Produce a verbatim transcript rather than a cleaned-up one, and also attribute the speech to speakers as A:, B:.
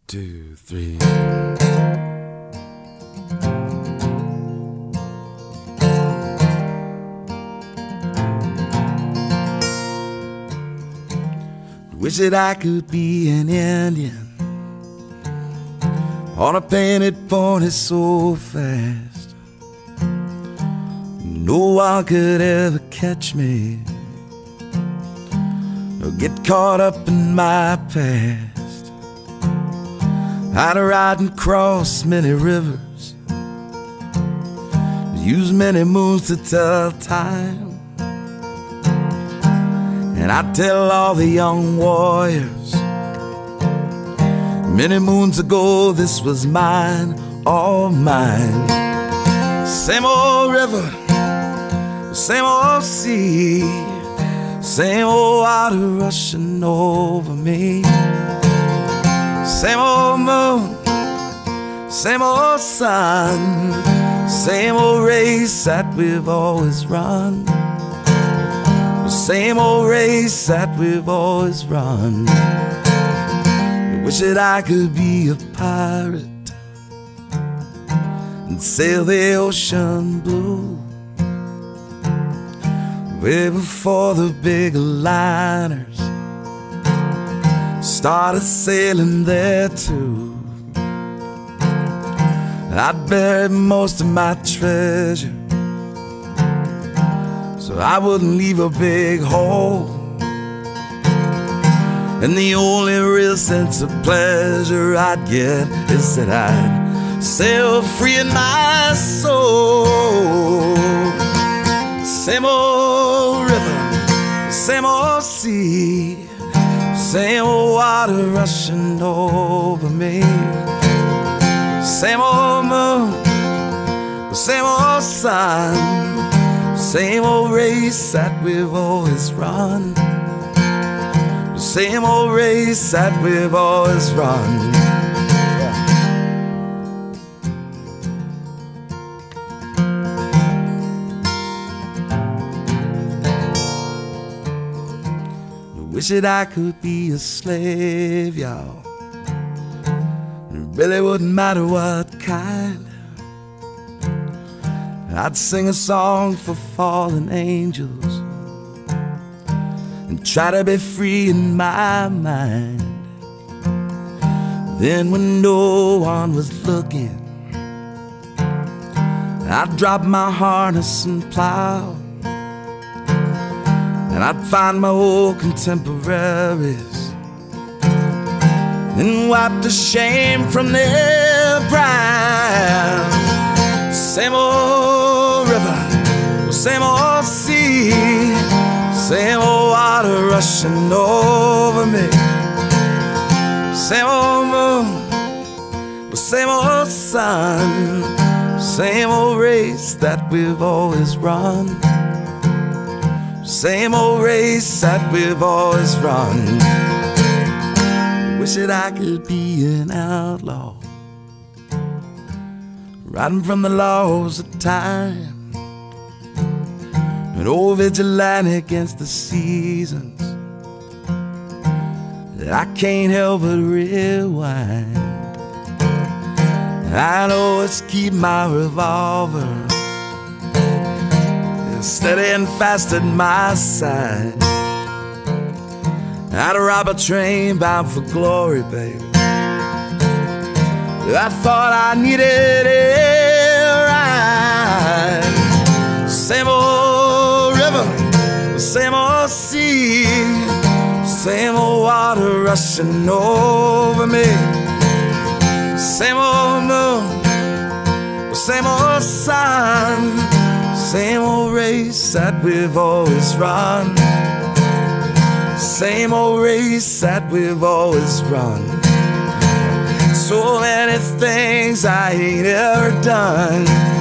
A: two, three. Wish that I could be an Indian on a painted pony so fast no one could ever catch me or get caught up in my past. I'd ride and cross many rivers, use many moons to tell time, and I tell all the young warriors, many moons ago this was mine, all mine. Same old river, same old sea, same old water rushing over me. Same old moon, same old sun, same old race that we've always run. Same old race that we've always run. I wish that I could be a pirate and sail the ocean blue, way before the big liners started sailing there too. I'd bury most of my treasure so I wouldn't leave a big hole, and the only real sense of pleasure I'd get is that I'd sail free in my soul. Same old river, same old sea, same old water rushing over me. Same old moon, same old sun, same old race that we've always run. Same old race that we've always run. I wish that I could be a slave, y'all. It really wouldn't matter what kind. I'd sing a song for fallen angels and try to be free in my mind. Then when no one was looking, I'd drop my harness and plow, and I'd find my old contemporaries and wipe the shame from their brow. Same old river, same old sea, same old water rushing over me. Same old moon, same old sun, same old race that we've always run. Same old race that we've always run. I wish that I could be an outlaw, riding from the laws of time, an old vigilante against the seasons that I can't help but rewind. I know it's keep my revolver steady and fast at my side. I'd rob a train bound for glory, baby. I thought I needed a ride. Same old river, same old sea, same old water rushing over me. Same old moon, same old sun, same old race that we've always run. Same old race that we've always run. So many things I ain't ever done.